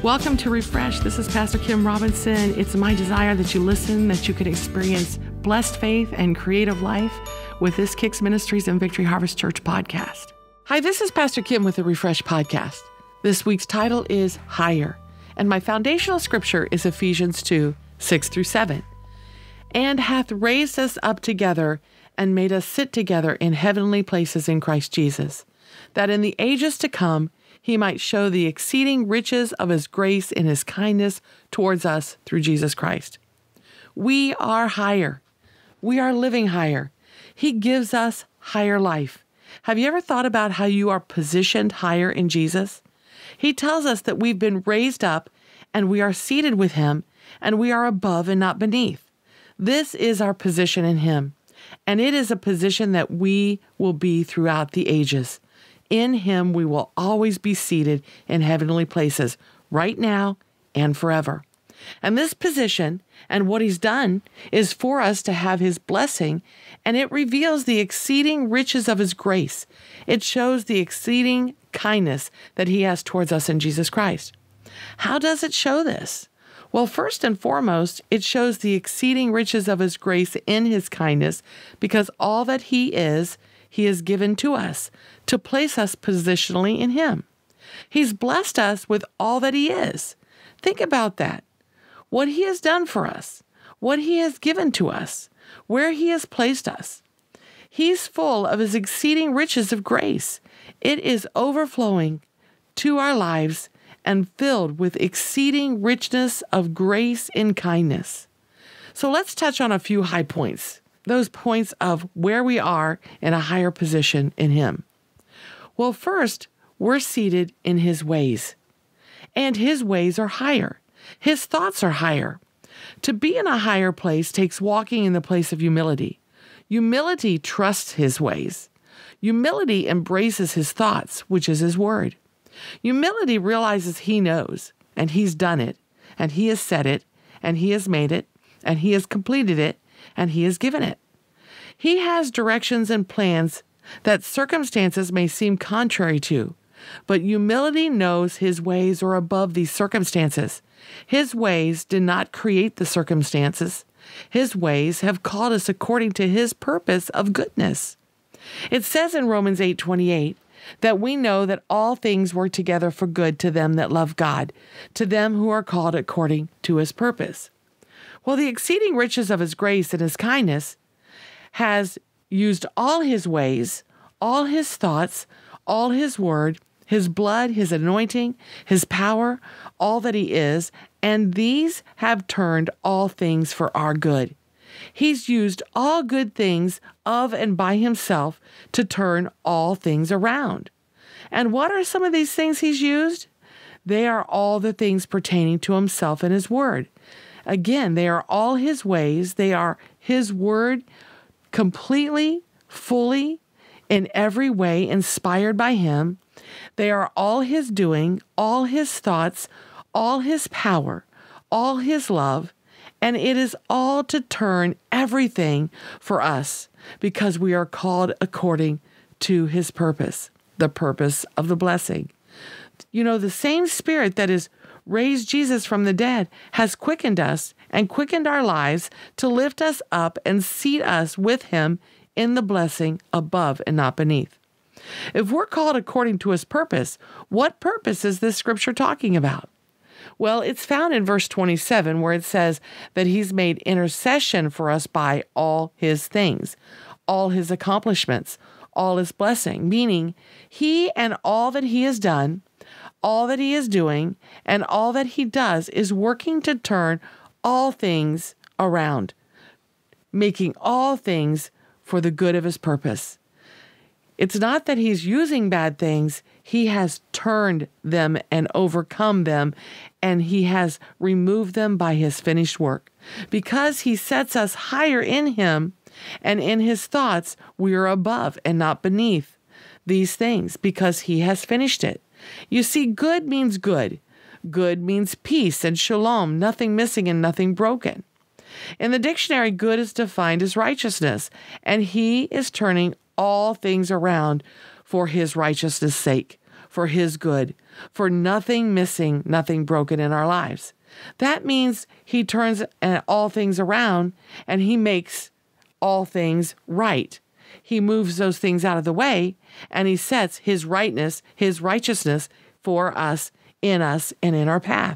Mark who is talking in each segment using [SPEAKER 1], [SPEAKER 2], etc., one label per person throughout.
[SPEAKER 1] Welcome to Refresh. This is Pastor Kim Robinson. It's my desire that you listen, that you could experience blessed faith and creative life with this Kicks Ministries and Victory Harvest Church podcast. Hi, this is Pastor Kim with the Refresh podcast. This week's title is Higher, and my foundational scripture is Ephesians 2, 6 through 7. And hath raised us up together and made us sit together in heavenly places in Christ Jesus, that in the ages to come he might show the exceeding riches of his grace in his kindness towards us through Jesus Christ. We are higher. We are living higher. He gives us higher life. Have you ever thought about how you are positioned higher in Jesus? He tells us that we've been raised up and we are seated with him and we are above and not beneath. This is our position in him, and it is a position that we will be throughout the ages. In him, we will always be seated in heavenly places, right now and forever. And this position and what he's done is for us to have his blessing, and it reveals the exceeding riches of his grace. It shows the exceeding kindness that he has towards us in Jesus Christ. How does it show this? Well, first and foremost, it shows the exceeding riches of his grace in his kindness, because all that he has given to us to place us positionally in him. He's blessed us with all that he is. Think about that. What he has done for us, what he has given to us, where he has placed us. He's full of his exceeding riches of grace. It is overflowing to our lives and filled with exceeding richness of grace and kindness. So let's touch on a few high points. Those points of where we are in a higher position in him. Well, first, we're seated in his ways, and his ways are higher. His thoughts are higher. To be in a higher place takes walking in the place of humility. Humility trusts his ways. Humility embraces his thoughts, which is his word. Humility realizes he knows, and he's done it, and he has said it, and he has made it, and he has completed it, and he has given it. He has directions and plans that circumstances may seem contrary to, but humility knows his ways are above these circumstances. His ways did not create the circumstances. His ways have called us according to his purpose of goodness. It says in Romans 8:28 that we know that all things work together for good to them that love God, to them who are called according to his purpose. Well, the exceeding riches of his grace and his kindness has used all his ways, all his thoughts, all his word, his blood, his anointing, his power, all that he is, and these have turned all things for our good. He's used all good things of and by himself to turn all things around. And what are some of these things he's used? They are all the things pertaining to himself and his word. Again, they are all his ways. They are his word, completely, fully, in every way inspired by him. They are all his doing, all his thoughts, all his power, all his love, and it is all to turn everything for us because we are called according to his purpose, the purpose of the blessing. You know, the same Spirit that is raised Jesus from the dead has quickened us and quickened our lives to lift us up and seat us with him in the blessing above and not beneath. If we're called according to his purpose, what purpose is this scripture talking about? Well, it's found in verse 27 where it says that he's made intercession for us by all his things, all his accomplishments, all his blessing, meaning he and all that he has done, all that he is doing, and all that he does is working to turn all things around, making all things for the good of his purpose. It's not that he's using bad things. He has turned them and overcome them, and he has removed them by his finished work. Because he sets us higher in him and in his thoughts, we are above and not beneath these things because he has finished it. You see, good means good. Good means peace and shalom, nothing missing and nothing broken. In the dictionary, good is defined as righteousness, and he is turning all things around for his righteousness' sake, for his good, for nothing missing, nothing broken in our lives. That means he turns all things around and he makes all things right. He moves those things out of the way and he sets his rightness, his righteousness for us, and in our path.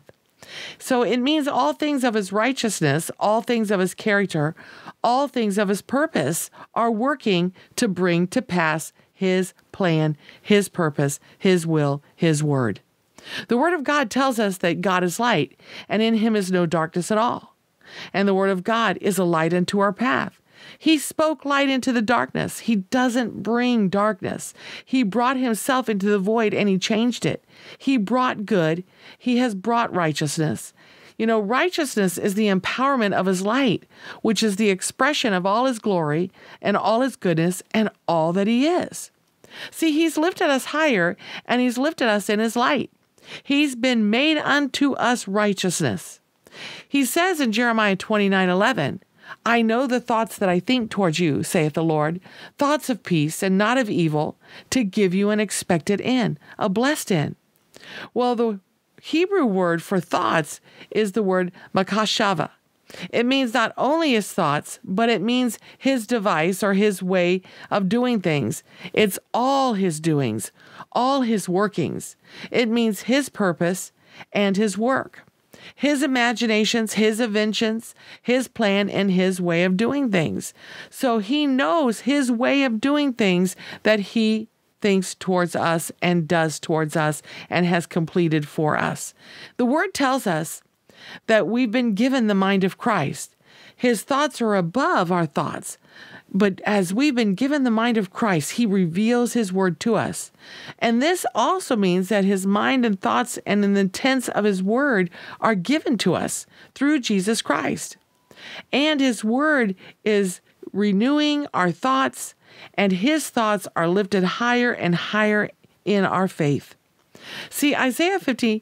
[SPEAKER 1] So it means all things of his righteousness, all things of his character, all things of his purpose are working to bring to pass his plan, his purpose, his will, his word. The word of God tells us that God is light, and in him is no darkness at all. And the word of God is a light unto our path. He spoke light into the darkness. He doesn't bring darkness. He brought himself into the void and he changed it. He brought good. He has brought righteousness. Righteousness is the empowerment of his light, which is the expression of all his glory and all his goodness and all that he is. See, he's lifted us higher and he's lifted us in his light. He's been made unto us righteousness. He says in Jeremiah 29:11, I know the thoughts that I think towards you, saith the Lord, thoughts of peace and not of evil, to give you an expected end, a blessed end. Well, the Hebrew word for thoughts is the word makashava. It means not only his thoughts, but it means his device or his way of doing things. It's all his doings, all his workings. It means his purpose and his work. His imaginations, his inventions, his plan, and his way of doing things. So he knows his way of doing things that he thinks towards us and does towards us and has completed for us. The word tells us that we've been given the mind of Christ. His thoughts are above our thoughts. But as we've been given the mind of Christ, he reveals his word to us. And this also means that his mind and thoughts and the intents of his word are given to us through Jesus Christ. And his word is renewing our thoughts, and his thoughts are lifted higher and higher in our faith. See, Isaiah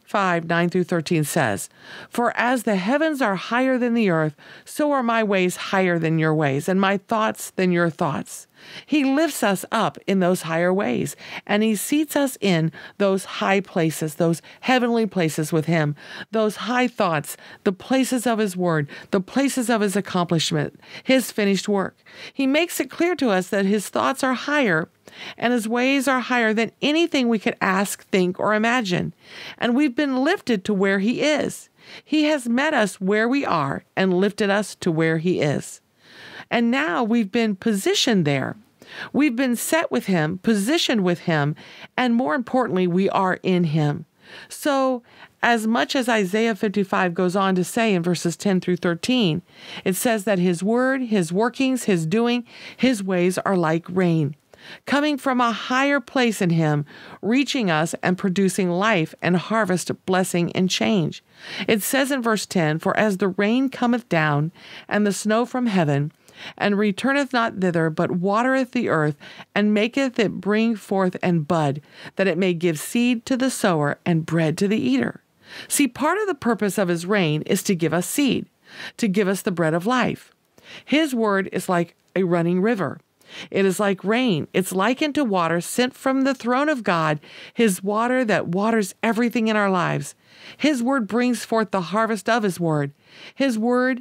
[SPEAKER 1] 55:9-13 says, For as the heavens are higher than the earth, so are my ways higher than your ways, and my thoughts than your thoughts. He lifts us up in those higher ways, and he seats us in those high places, those heavenly places with him, those high thoughts, the places of his word, the places of his accomplishment, his finished work. He makes it clear to us that his thoughts are higher and his ways are higher than anything we could ask, think, or imagine. And we've been lifted to where he is. He has met us where we are and lifted us to where he is. And now we've been positioned there. We've been set with him, positioned with him, and more importantly, we are in him. So as much as Isaiah 55 goes on to say in verses 10-13, it says that his word, his workings, his doing, his ways are like rain, coming from a higher place in him, reaching us and producing life and harvest, blessing and change. It says in verse 10, For as the rain cometh down, and the snow from heaven, and returneth not thither, but watereth the earth, and maketh it bring forth and bud, that it may give seed to the sower and bread to the eater. See, part of the purpose of his rain is to give us seed, to give us the bread of life. His word is like a running river. It is like rain. It's likened to water sent from the throne of God, his water that waters everything in our lives. His word brings forth the harvest of his word. His word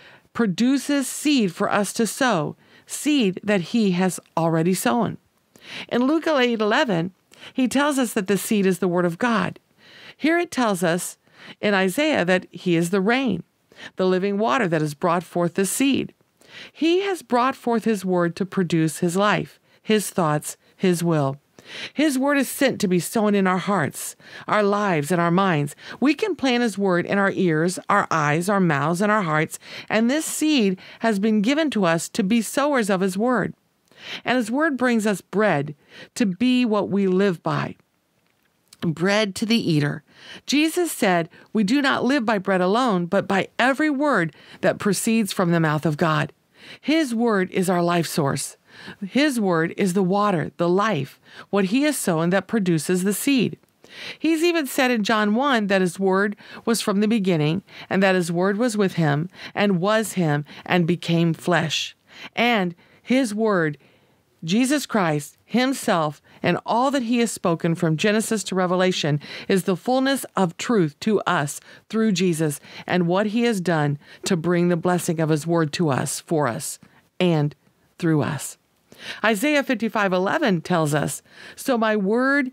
[SPEAKER 1] produces seed for us to sow, seed that he has already sown. In Luke 8:11, he tells us that the seed is the word of God. Here it tells us in Isaiah that he is the rain, the living water that has brought forth the seed. He has brought forth his word to produce his life, his thoughts, his will. His word is sent to be sown in our hearts, our lives, and our minds. We can plant his word in our ears, our eyes, our mouths, and our hearts, and this seed has been given to us to be sowers of his word. And his word brings us bread to be what we live by. Bread to the eater. Jesus said, we do not live by bread alone, but by every word that proceeds from the mouth of God. His word is our life source. His word is the water, the life, what he has sown that produces the seed. He's even said in John 1 that his word was from the beginning, and that his word was with him, and was him, and became flesh. And his word, Jesus Christ, himself and all that he has spoken from Genesis to Revelation is the fullness of truth to us through Jesus and what he has done to bring the blessing of his word to us, for us, and through us. Isaiah 55:11 tells us, "So my word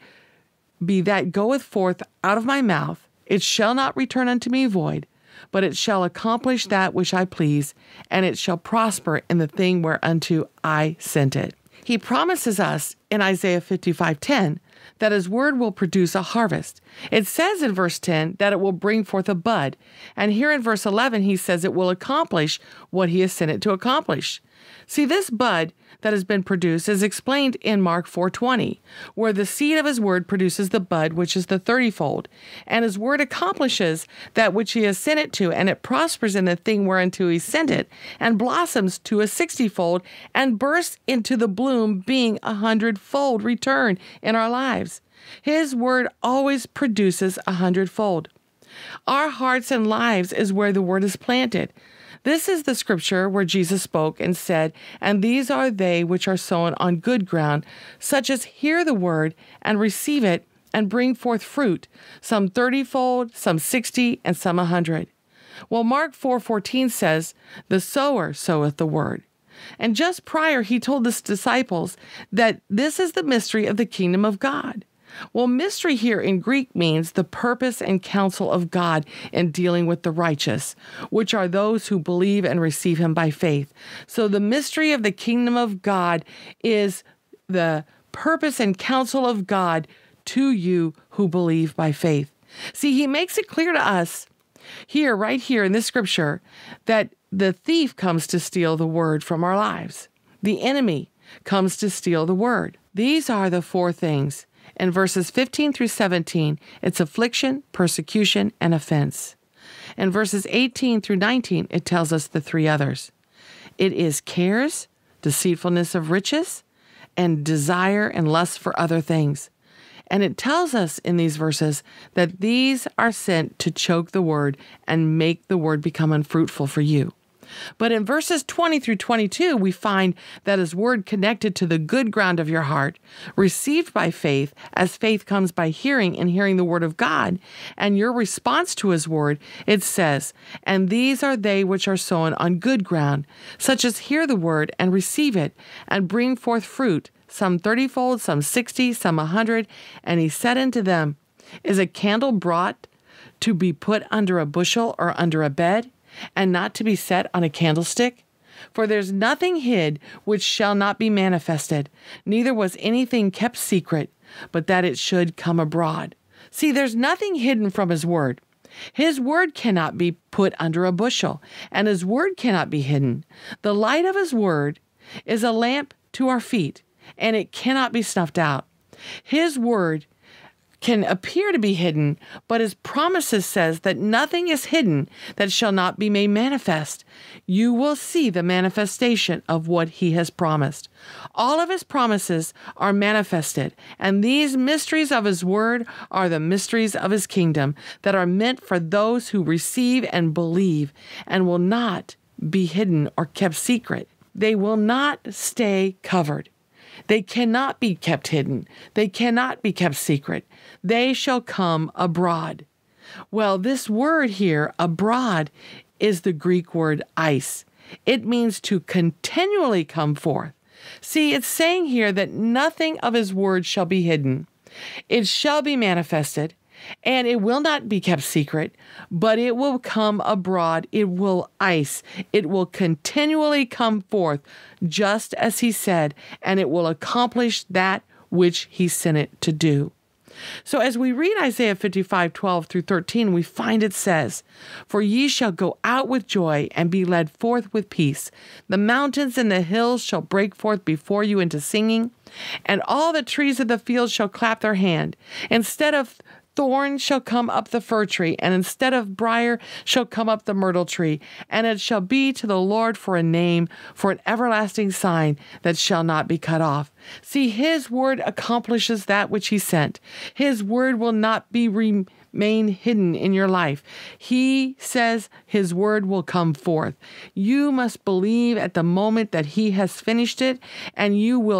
[SPEAKER 1] be that goeth forth out of my mouth, it shall not return unto me void, but it shall accomplish that which I please, and it shall prosper in the thing whereunto I sent it." He promises us in Isaiah 55:10 that his word will produce a harvest. It says in verse 10 that it will bring forth a bud. And here in verse 11, he says it will accomplish what he has sent it to accomplish. See, this bud that has been produced is explained in Mark 4:20, where the seed of his word produces the bud, which is the 30-fold. And his word accomplishes that which he has sent it to, and it prospers in the thing whereunto he sent it, and blossoms to a 60-fold, and bursts into the bloom, being 100-fold return in our lives. His word always produces 100-fold. Our hearts and lives is where the word is planted. This is the scripture where Jesus spoke and said, "And these are they which are sown on good ground, such as hear the word and receive it and bring forth fruit, some 30-fold, some 60, and some 100. Well, Mark 4:14 says, "The sower soweth the word." And just prior, he told his disciples that this is the mystery of the kingdom of God. Well, mystery here in Greek means the purpose and counsel of God in dealing with the righteous, which are those who believe and receive him by faith. So the mystery of the kingdom of God is the purpose and counsel of God to you who believe by faith. See, he makes it clear to us here, right here in this scripture, that the thief comes to steal the word from our lives. The enemy comes to steal the word. These are the four things. In verses 15 through 17, it's affliction, persecution, and offense. In verses 18 through 19, it tells us the three others. It is cares, deceitfulness of riches, and desire and lust for other things. And it tells us in these verses that these are sent to choke the word and make the word become unfruitful for you. But in verses 20 through 22, we find that his word connected to the good ground of your heart, received by faith, as faith comes by hearing and hearing the word of God, and your response to his word, it says, "And these are they which are sown on good ground, such as hear the word and receive it, and bring forth fruit, some 30-fold, some 60, some 100. And he said unto them, Is a candle brought to be put under a bushel or under a bed, and not to be set on a candlestick? For there's nothing hid which shall not be manifested, neither was anything kept secret, but that it should come abroad." See, there's nothing hidden from his word. His word cannot be put under a bushel, and his word cannot be hidden. The light of his word is a lamp to our feet, and it cannot be snuffed out. His word can appear to be hidden, but his promises says that nothing is hidden that shall not be made manifest. You will see the manifestation of what he has promised. All of his promises are manifested, and these mysteries of his word are the mysteries of his kingdom that are meant for those who receive and believe, and will not be hidden or kept secret. They will not stay covered. They cannot be kept hidden. They cannot be kept secret. They shall come abroad. Well, this word here, abroad, is the Greek word eis. It means to continually come forth. See, it's saying here that nothing of his word shall be hidden. It shall be manifested, and it will not be kept secret, but it will come abroad. It will eis. It will continually come forth, just as he said, and it will accomplish that which he sent it to do. So as we read Isaiah 55:12 through 13, we find it says, "For ye shall go out with joy and be led forth with peace. The mountains and the hills shall break forth before you into singing, and all the trees of the field shall clap their hand. Instead of thorn shall come up the fir tree, and instead of briar shall come up the myrtle tree. And it shall be to the Lord for a name, for an everlasting sign that shall not be cut off." See, his word accomplishes that which he sent. His word will not remain hidden in your life. He says his word will come forth. You must believe at the moment that he has finished it, and you will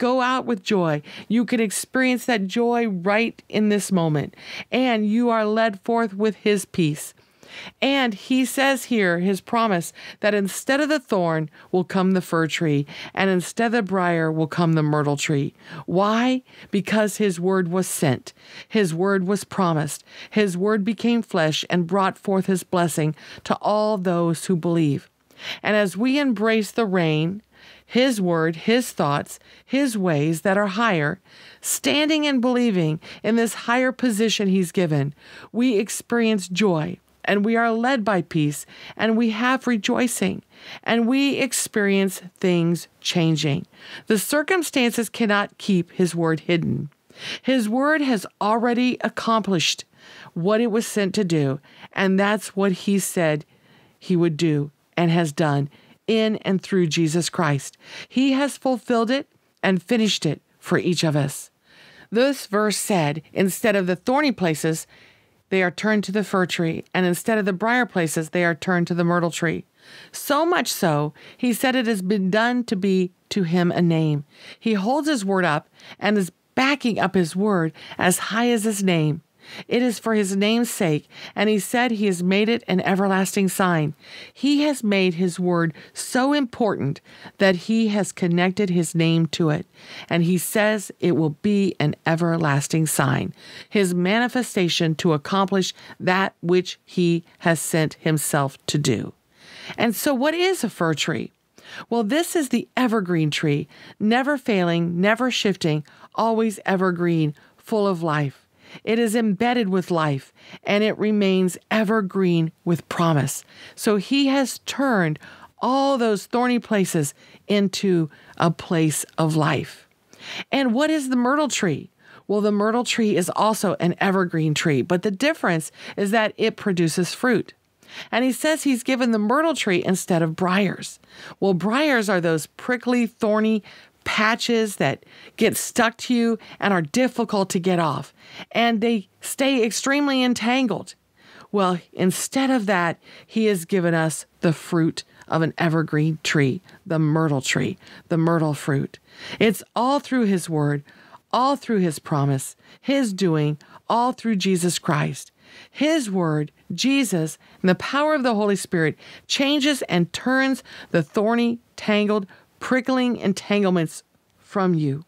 [SPEAKER 1] go out with joy. You can experience that joy right in this moment. And you are led forth with his peace. And he says here, his promise, that instead of the thorn will come the fir tree, and instead of the briar will come the myrtle tree. Why? Because his word was sent. His word was promised. His word became flesh and brought forth his blessing to all those who believe. And as we embrace the reign, his word, his thoughts, his ways that are higher, standing and believing in this higher position he's given, we experience joy. And we are led by peace, and we have rejoicing, and we experience things changing. The circumstances cannot keep his word hidden. His word has already accomplished what it was sent to do, and that's what he said he would do and has done in and through Jesus Christ. He has fulfilled it and finished it for each of us. This verse said, instead of the thorny places, they are turned to the fir tree, and instead of the briar places, they are turned to the myrtle tree. So much so, he said it has been done to be to him a name. He holds his word up and is backing up his word as high as his name. It is for his name's sake, and he said he has made it an everlasting sign. He has made his word so important that he has connected his name to it, and he says it will be an everlasting sign, his manifestation to accomplish that which he has sent himself to do. And so what is a fir tree? Well, this is the evergreen tree, never failing, never shifting, always evergreen, full of life. It is embedded with life, and it remains evergreen with promise. So he has turned all those thorny places into a place of life. And what is the myrtle tree? Well, the myrtle tree is also an evergreen tree, but the difference is that it produces fruit. And he says he's given the myrtle tree instead of briars. Well, briars are those prickly, thorny patches that get stuck to you and are difficult to get off, and they stay extremely entangled. Well, instead of that, he has given us the fruit of an evergreen tree, the myrtle tree, the myrtle fruit. It's all through his word, all through his promise, his doing, all through Jesus Christ. His word, Jesus, and the power of the Holy Spirit changes and turns the thorny, tangled, prickling entanglements from you.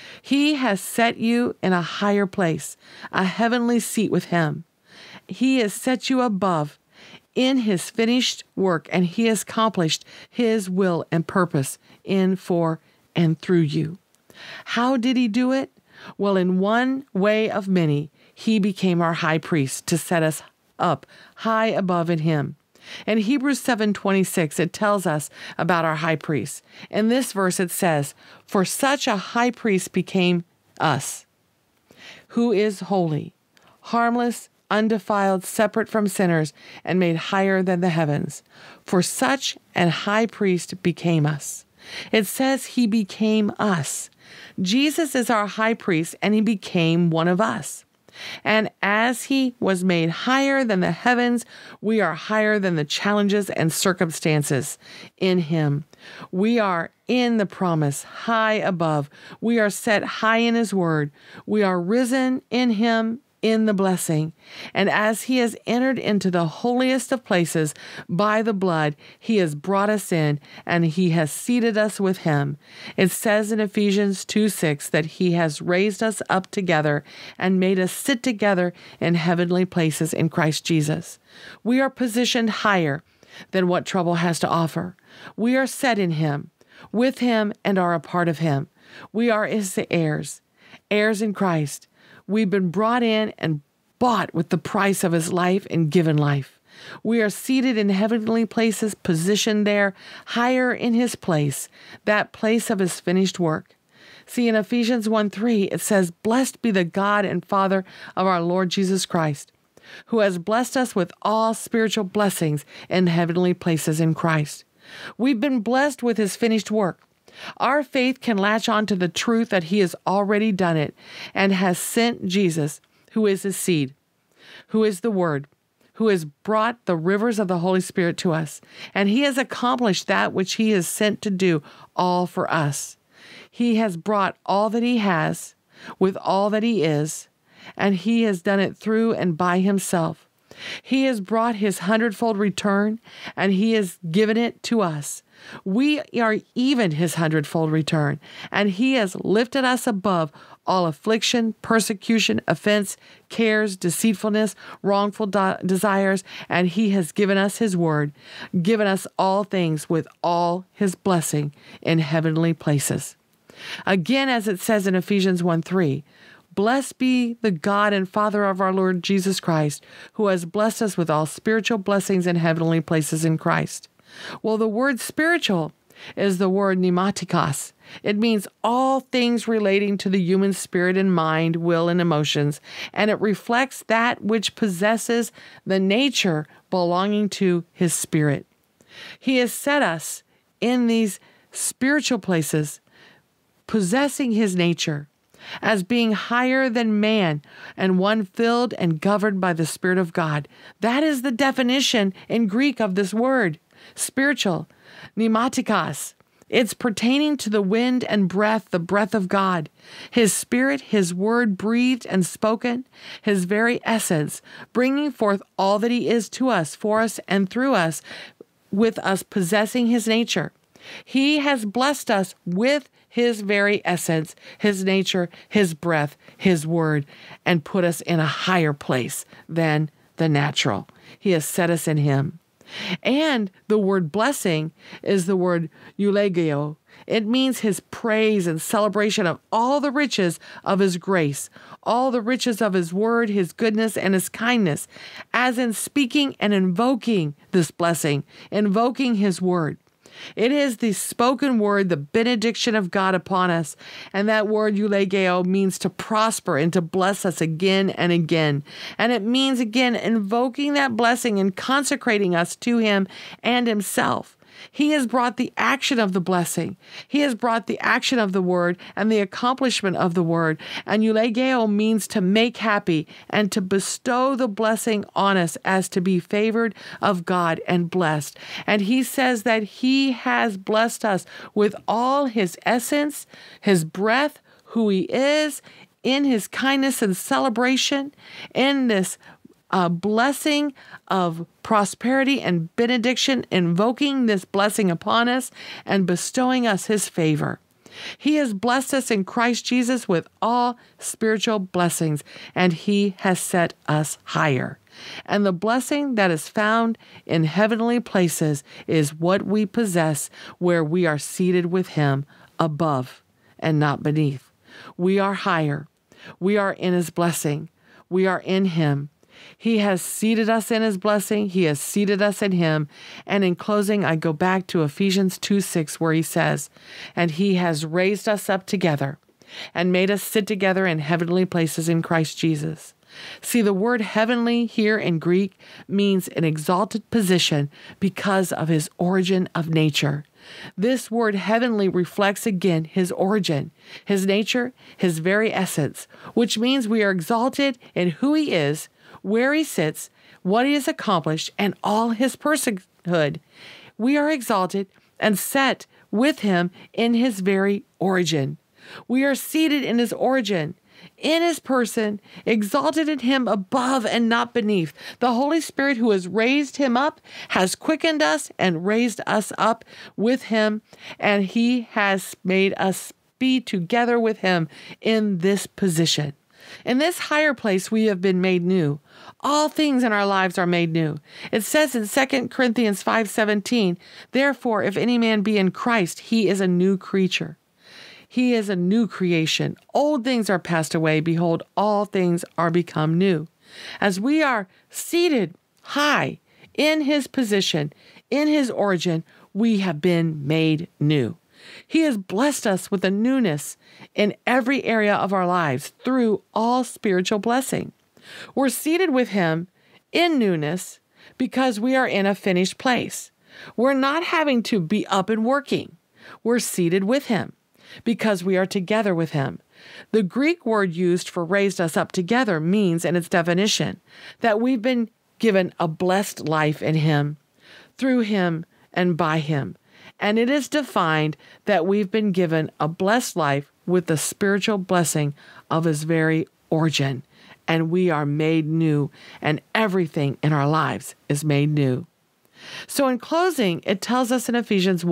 [SPEAKER 1] He has set you in a higher place, a heavenly seat with him. He has set you above in his finished work, and he has accomplished his will and purpose in, for, and through you. How did he do it? Well, in one way of many, he became our high priest to set us up high above in him. In Hebrews 7:26, it tells us about our high priest. In this verse, it says, "For such a high priest became us, who is holy, harmless, undefiled, separate from sinners, and made higher than the heavens. For such an high priest became us." It says he became us. Jesus is our high priest, and he became one of us. And as he was made higher than the heavens, we are higher than the challenges and circumstances in him. We are in the promise, high above. We are set high in his word. We are risen in him, in the blessing. And as he has entered into the holiest of places by the blood, he has brought us in, and he has seated us with him. It says in Ephesians 2:6 that he has raised us up together and made us sit together in heavenly places in Christ Jesus. We are positioned higher than what trouble has to offer. We are set in him, with him, and are a part of him. We are his heirs, heirs in Christ. We've been brought in and bought with the price of his life and given life. We are seated in heavenly places, positioned there, higher in his place, that place of his finished work. See, in Ephesians 1:3, it says, "Blessed be the God and Father of our Lord Jesus Christ, who has blessed us with all spiritual blessings in heavenly places in Christ." We've been blessed with his finished work. Our faith can latch on to the truth that he has already done it and has sent Jesus, who is his seed, who is the word, who has brought the rivers of the Holy Spirit to us. And he has accomplished that which he is sent to do all for us. He has brought all that he has with all that he is, and he has done it through and by himself. He has brought his hundredfold return, and he has given it to us. We are even his hundredfold return, and he has lifted us above all affliction, persecution, offense, cares, deceitfulness, wrongful desires, and he has given us his word, given us all things with all his blessing in heavenly places. Again, as it says in Ephesians 1:3, blessed be the God and Father of our Lord Jesus Christ, who has blessed us with all spiritual blessings in heavenly places in Christ. Well, the word spiritual is the word pneumatikos. It means all things relating to the human spirit and mind, will, and emotions, and it reflects that which possesses the nature belonging to his spirit. He has set us in these spiritual places, possessing his nature, as being higher than man and one filled and governed by the Spirit of God. That is the definition in Greek of this word, spiritual, pneumatikos. It's pertaining to the wind and breath, the breath of God, his spirit, his word breathed and spoken, his very essence, bringing forth all that he is to us, for us, and through us, with us possessing his nature. He has blessed us with his very essence, his nature, his breath, his word, and put us in a higher place than the natural. He has set us in him. And the word blessing is the word eulogio. It means his praise and celebration of all the riches of his grace, all the riches of his word, his goodness, and his kindness, as in speaking and invoking this blessing, invoking his word. It is the spoken word, the benediction of God upon us. And that word eulogio means to prosper and to bless us again and again. And it means, again, invoking that blessing and consecrating us to him and himself. He has brought the action of the blessing. He has brought the action of the word and the accomplishment of the word. And eulogio means to make happy and to bestow the blessing on us as to be favored of God and blessed. And he says that he has blessed us with all his essence, his breath, who he is, in his kindness and celebration, in this blessing of prosperity and benediction, invoking this blessing upon us and bestowing us his favor. He has blessed us in Christ Jesus with all spiritual blessings, and he has set us higher. And the blessing that is found in heavenly places is what we possess, where we are seated with him above and not beneath. We are higher. We are in his blessing. We are in him. He has seated us in his blessing. He has seated us in him. And in closing, I go back to Ephesians 2:6, where he says, and he has raised us up together and made us sit together in heavenly places in Christ Jesus. See, the word heavenly here in Greek means an exalted position because of his origin of nature. This word heavenly reflects again his origin, his nature, his very essence, which means we are exalted in who he is, where he sits, what he has accomplished, and all his personhood. We are exalted and set with him in his very origin. We are seated in his origin, in his person, exalted in him above and not beneath. The Holy Spirit, who has raised him up, has quickened us and raised us up with him, and he has made us be together with him in this position. In this higher place, we have been made new. All things in our lives are made new. It says in 2 Corinthians 5:17, therefore, if any man be in Christ, he is a new creature. He is a new creation. Old things are passed away. Behold, all things are become new. As we are seated high in his position, in his origin, we have been made new. He has blessed us with a newness in every area of our lives through all spiritual blessing. We're seated with him in newness because we are in a finished place. We're not having to be up and working. We're seated with him because we are together with him. The Greek word used for raised us up together means, in its definition, that we've been given a blessed life in him, through him, and by him. And it is defined that we've been given a blessed life with the spiritual blessing of his very origin. And we are made new, and everything in our lives is made new. So in closing, it tells us in Ephesians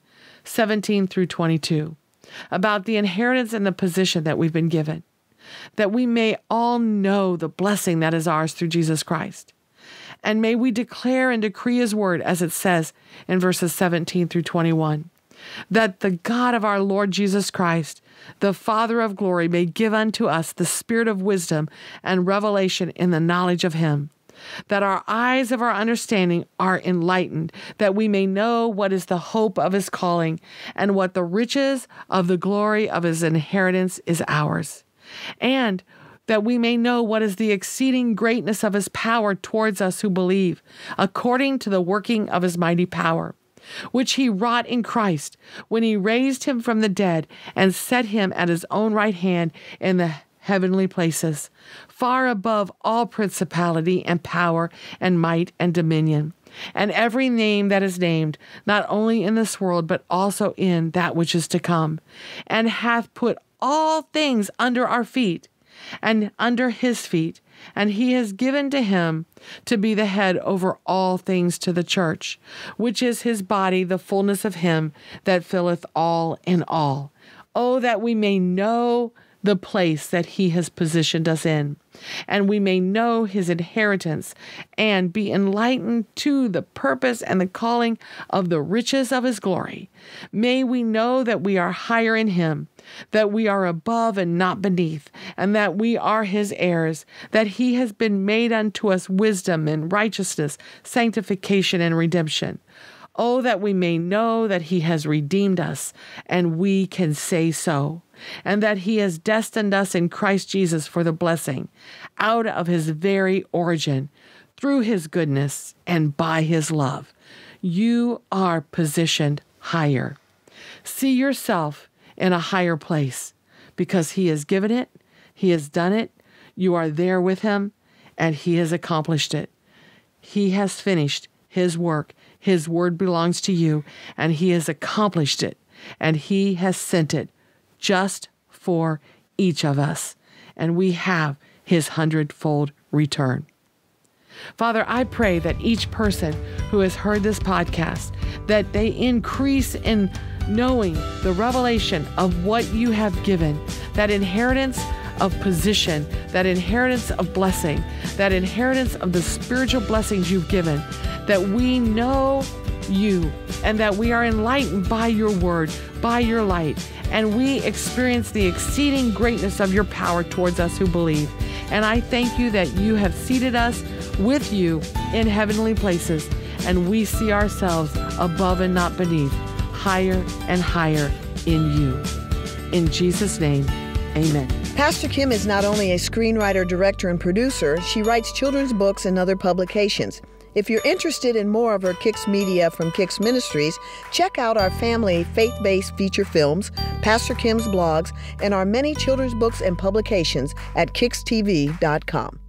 [SPEAKER 1] 1:17 through 22, about the inheritance and the position that we've been given, that we may all know the blessing that is ours through Jesus Christ. And may we declare and decree his word, as it says in verses 17 through 21, that the God of our Lord Jesus Christ, the Father of glory, may give unto us the spirit of wisdom and revelation in the knowledge of him, that our eyes of our understanding are enlightened, that we may know what is the hope of his calling, and what the riches of the glory of his inheritance is ours, and that we may know what is the exceeding greatness of his power towards us who believe, according to the working of his mighty power, which he wrought in Christ, when he raised him from the dead and set him at his own right hand in the heavenly places, far above all principality and power and might and dominion, and every name that is named, not only in this world, but also in that which is to come, and hath put all things under our feet, and under his feet, and he has given to him to be the head over all things to the church, which is his body, the fullness of him that filleth all in all. Oh, that we may know the place that he has positioned us in, and we may know his inheritance and be enlightened to the purpose and the calling of the riches of his glory. May we know that we are higher in him, that we are above and not beneath, and that we are his heirs, that he has been made unto us wisdom and righteousness, sanctification and redemption. Oh, that we may know that he has redeemed us, and we can say so, and that he has destined us in Christ Jesus for the blessing out of his very origin, through his goodness and by his love. You are positioned higher. See yourself in a higher place, because he has given it, he has done it, you are there with him, and he has accomplished it. He has finished his work. His word belongs to you, and he has accomplished it, and he has sent it just for each of us, and we have his 100-fold return. Father, I pray that each person who has heard this podcast, that they increase in knowing the revelation of what you have given, that inheritance of position, that inheritance of blessing, that inheritance of the spiritual blessings you've given, that we know you and that we are enlightened by your word, by your light, and we experience the exceeding greatness of your power towards us who believe. And I thank you that you have seated us with you in heavenly places, and we see ourselves above and not beneath, higher and higher in you. In Jesus' name, amen.
[SPEAKER 2] Pastor Kim is not only a screenwriter, director, and producer, she writes children's books and other publications. If you're interested in more of her Kicks Media from Kicks Ministries, check out our family faith-based feature films, Pastor Kim's blogs, and our many children's books and publications at kickstv.com.